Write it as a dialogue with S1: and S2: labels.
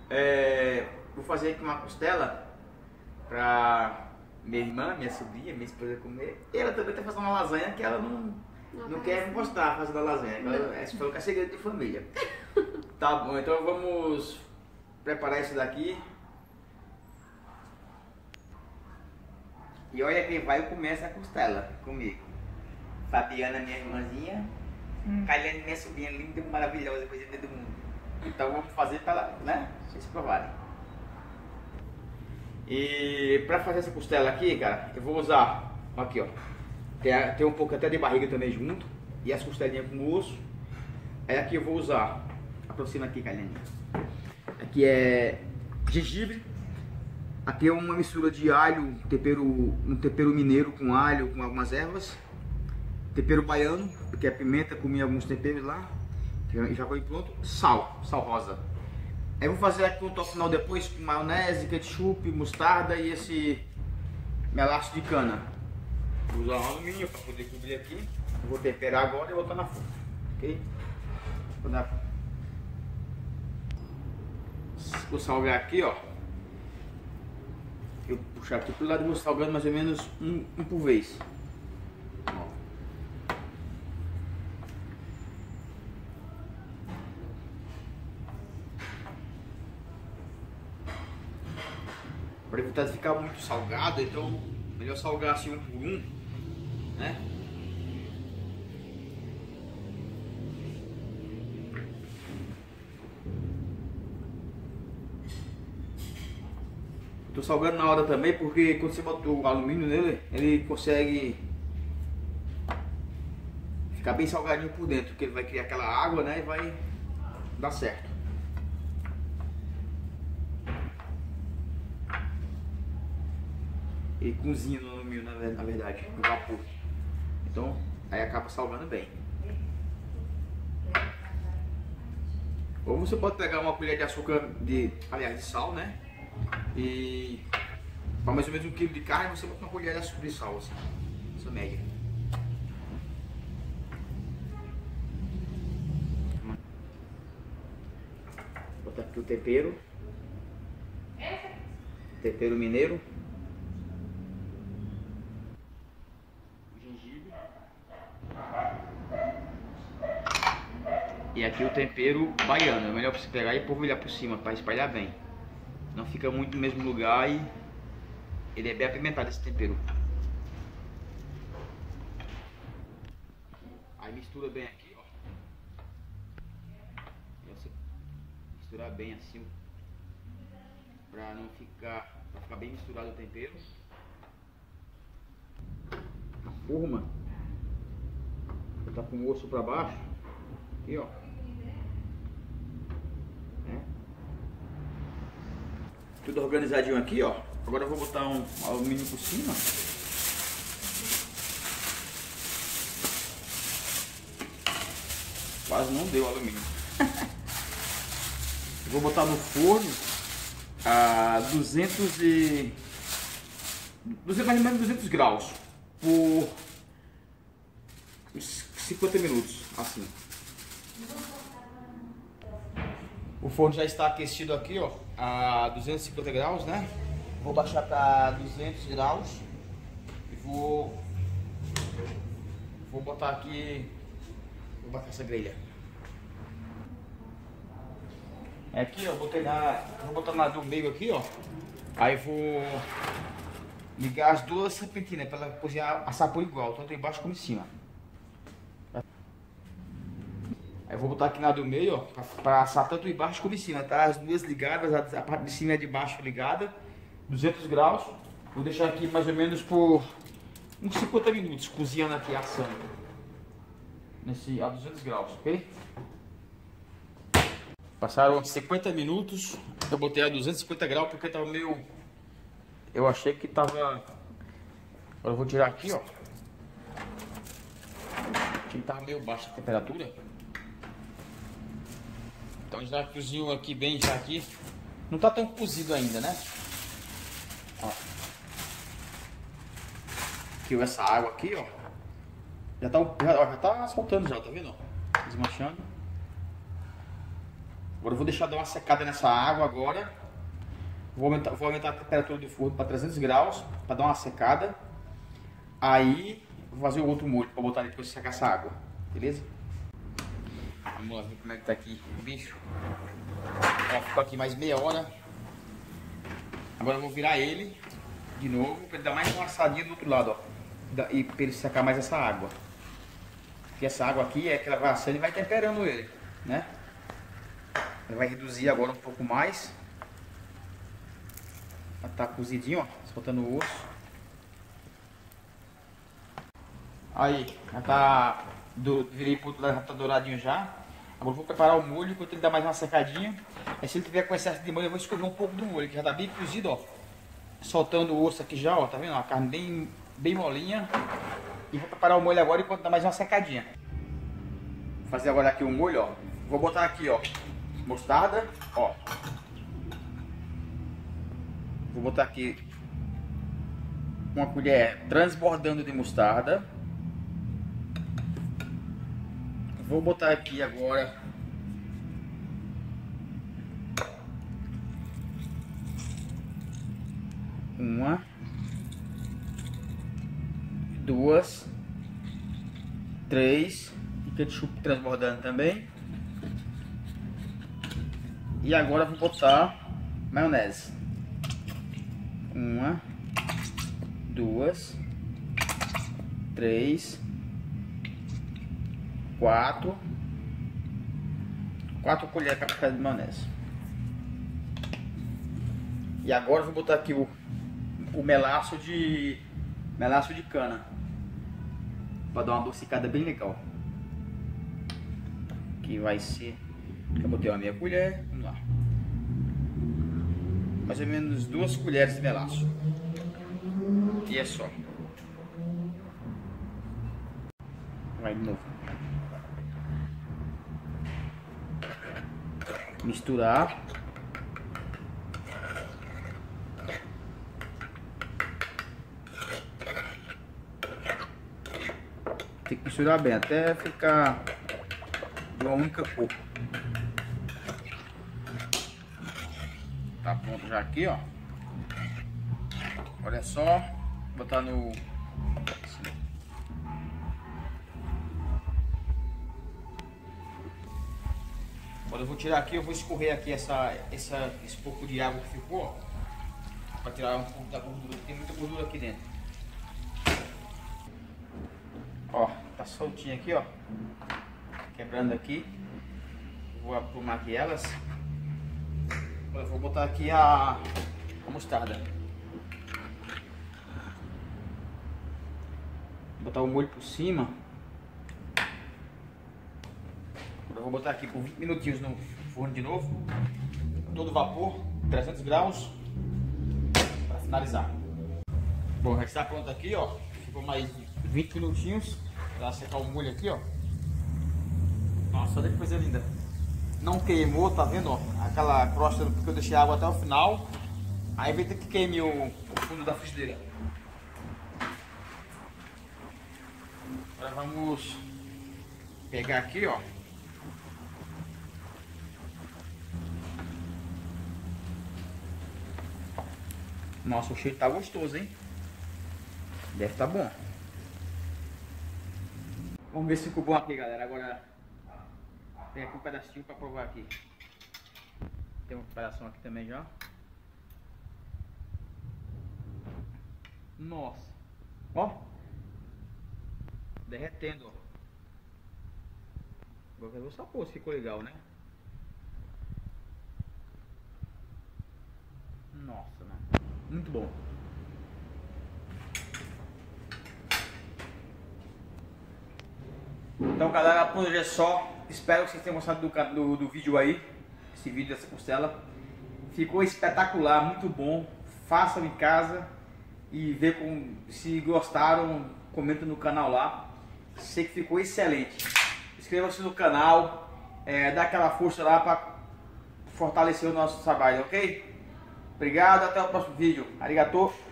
S1: Vou fazer aqui uma costela pra minha irmã, minha sobrinha, minha esposa comer. E ela também tá fazendo uma lasanha que ela não quer me mostrar fazendo a lasanha. Ela falou que é segredo de família. Tá bom, então vamos preparar isso daqui. E olha quem vai comer essa costela comigo. Fabiana, minha irmãzinha. Kaliane, minha sobrinha linda, maravilhosa, coisa do mundo. Então vamos fazer para, né, vocês provarem. E para fazer essa costela aqui, cara, eu vou usar, aqui ó, tem um pouco até de barriga também junto, e as costelinhas com osso. Aí aqui eu vou usar, aproxima aqui, Kaliane. Aqui é gengibre. Aqui é uma mistura de alho, um tempero mineiro com alho, com algumas ervas. Tempero baiano, que é pimenta, comi alguns temperos lá. Já foi pronto. Sal rosa. Aí eu vou fazer aqui um toque final depois com maionese, ketchup, mostarda e esse melaço de cana. Vou usar um alumínio para poder cobrir aqui. Eu vou temperar agora e botar na forma. Ok? Vou salgar aqui, ó. Eu vou puxar aqui pro lado e vou salgando mais ou menos um por vez. Para evitar de ficar muito salgado, então melhor salgar assim um por um, né? Tô salgando na hora também porque quando você bota o alumínio nele, ele consegue ficar bem salgadinho por dentro, porque ele vai criar aquela água, né? E vai dar certo. Ele cozinha no alumínio, na verdade, no vapor. Então, aí acaba salgando bem. Ou você pode pegar uma colher de açúcar, aliás, de sal, né? E para mais ou menos 1 quilo de carne, você bota uma colher de açúcar de sal, assim. Essa média. Vou botar aqui o tempero. Tempero mineiro. E aqui o tempero baiano, é melhor você pegar e polvilhar por cima para espalhar bem. Não fica muito no mesmo lugar e ele é bem apimentado esse tempero. Aí mistura bem aqui, ó. E você misturar bem assim, para ficar bem misturado o tempero. A forma, botar com o osso para baixo, aqui ó. Tudo organizadinho aqui, ó. Agora eu vou botar um alumínio por cima. Quase não deu alumínio. Eu vou botar no forno a mais ou menos 200 graus por 50 minutos, assim. O forno já está aquecido aqui, ó, a 250 graus, né? Vou baixar para 200 graus e vou botar aqui, vou botar essa grelha. Aqui, ó, vou botar do meio aqui, ó. Aí vou ligar as duas serpentinas para ela cozinhar, assar por igual, tanto embaixo como em cima. Aí eu vou botar aqui na do meio, ó, para assar tanto embaixo como em cima, tá? As duas ligadas, a parte de cima e a de baixo ligada, 200 graus. Vou deixar aqui mais ou menos por uns 50 minutos, cozinhando aqui, assando. A 200 graus, ok? Passaram 50 minutos, eu botei a 250 graus porque tava meio... Eu achei que tava... Agora eu vou tirar aqui, ó. Achei que tava meio baixa a temperatura. Então já cozinhou aqui bem, já aqui. Não tá tão cozido ainda, né? Ó. Aqui essa água aqui, ó. Já tá soltando já, tá vendo? Desmanchando. Agora eu vou deixar dar uma secada nessa água agora. Vou aumentar a temperatura do forno para 300 graus para dar uma secada. Aí vou fazer o outro molho para botar depois de secar essa água, beleza? Vamos lá ver como é que tá aqui o bicho. Ó, ficou aqui mais meia hora. Agora eu vou virar ele de novo para ele dar mais uma assadinha do outro lado, ó. E para ele secar mais essa água. Porque essa água aqui é que ela vai assando e vai temperando ele, né? Ele vai reduzir agora um pouco mais. Já tá cozidinho, ó, soltando o osso. Aí, já tá, virei pro outro lado, já tá douradinho já. Agora eu vou preparar o molho, enquanto ele dá mais uma secadinha. Aí se ele tiver com excesso de molho, eu vou escorrer um pouco do molho, que já tá bem cozido, ó. Soltando o osso aqui já, ó, tá vendo? A carne bem molinha. E vou preparar o molho agora, enquanto dá mais uma secadinha. Vou fazer agora aqui o molho, ó. Vou botar aqui, ó, mostarda, ó. Vou botar aqui uma colher transbordando de mostarda. Vou botar aqui agora uma, duas, três, e ketchup transbordando também. E agora vou botar maionese. Uma, duas, três, quatro colheres de maionese. E agora eu vou botar aqui o melaço de cana para dar uma adocicada bem legal. Que vai ser, eu botei uma meia colher, vamos lá, mais ou menos 2 colheres de melaço. E é só. Vai de novo. Misturar. Tem que misturar bem até ficar de uma única cor. Tá pronto já aqui, ó. Olha só, botar no... Quando eu vou tirar aqui, eu vou escorrer aqui esse pouco de água que ficou, ó, para tirar um pouco da gordura. Tem muita gordura aqui dentro. Ó, tá soltinho aqui, ó. Quebrando aqui. Vou aprumar aqui elas. Agora eu vou botar aqui a mostarda. Vou botar o molho por cima. Eu vou botar aqui por 20 minutinhos no forno de novo, todo vapor, 300 graus, para finalizar. Bom, já está pronto aqui, ó. Ficou mais 20 minutinhos para secar o molho aqui, ó. Nossa, olha que coisa linda. Não queimou, tá vendo, ó? Aquela crosta, porque eu deixei a água até o final. Aí vai ter que queimar o fundo da frigideira. Agora vamos pegar aqui, ó. Nossa, o cheiro tá gostoso, hein? Deve tá bom. Vamos ver se ficou bom aqui, galera. Agora tem aqui um pedacinho para provar aqui. Tem um pedaço aqui também já. Nossa, ó, derretendo, ó. Agora eu vou ver o sabor, se ficou legal, né? Nossa, mano, muito bom. Então, galera, por hoje é só. Espero que vocês tenham gostado do vídeo aí. Esse vídeo dessa costela ficou espetacular, muito bom. Façam em casa e vê se gostaram, comenta no canal lá. Sei que ficou excelente. Inscreva-se no canal, dá aquela força lá para fortalecer o nosso trabalho, ok? Obrigado, até o próximo vídeo. Arigatou.